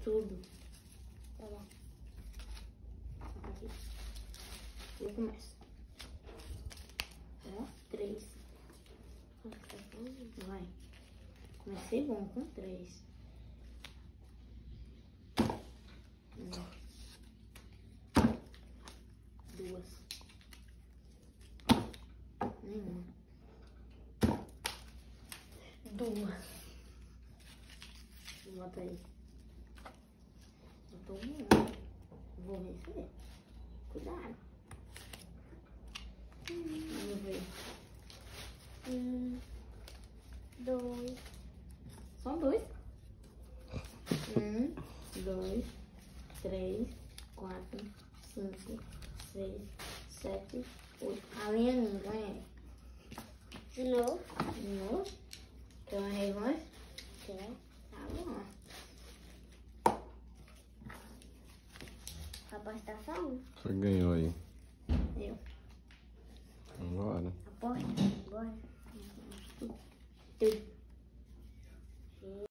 tudo. Tá bom. Aqui. Eu começo. Ó, 3. Vai. Comecei bom com 3. 2. Nenhuma. 2. Bota aí. Botou uma. Vou vencer. Cuidado. Vamos ver. 2. São 2. 2, 3, 4, 5, 6, 7, 8. A linha minha, ganhei. De novo. De novo. Quer uma revanche? Quer. Tá bom. Aposta só um. Você ganhou aí. Eu. Agora. Aposta. Bora. Tu.